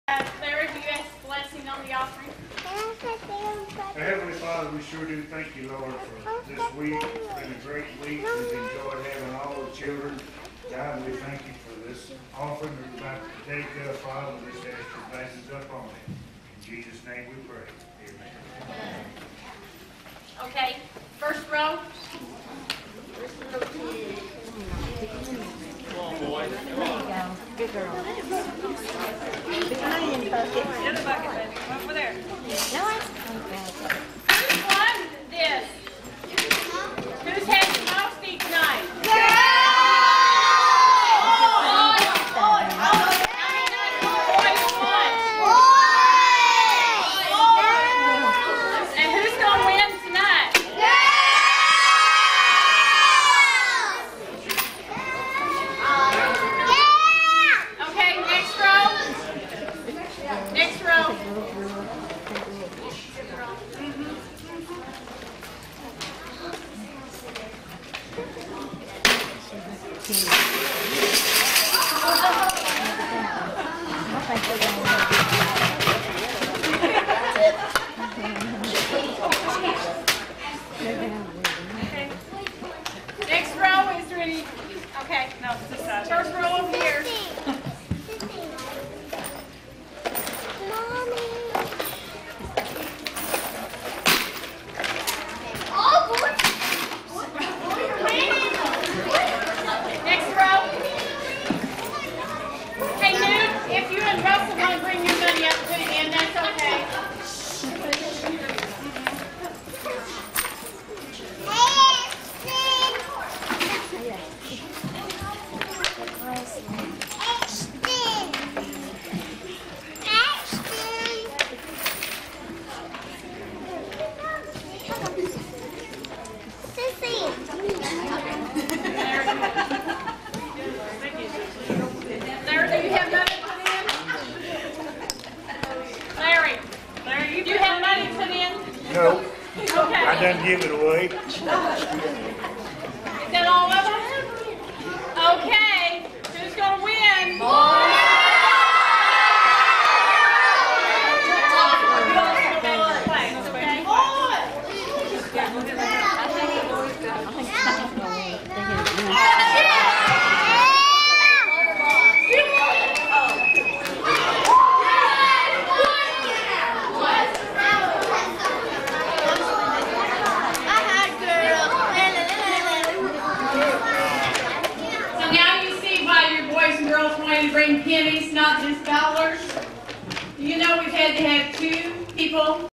Larry, do you ask blessing on the offering? Heavenly Father, we sure do thank you, Lord, for this week. It's been a great week. We've enjoyed having all the children. God, we thank you for this offering we're about to take up, Father. We just ask your blessings up on it. In Jesus' name we pray. Amen. Okay, first row. Good girl. Over there. No, Who's won this? Who's had the most each night? And who's going to win tonight? Okay, next row. Next row. Next row is ready. Okay, no, this side. First row over here. Next row. Hey, Nude, if you and Russell want to bring your money up and put it in, that's okay. Larry, do you have money to put in? Larry, do you have money to put in? No, Okay. I done give it away. Is that all of them? Okay. Who's going to win? Bring pennies, not just dollars. You know we've had to have 2 people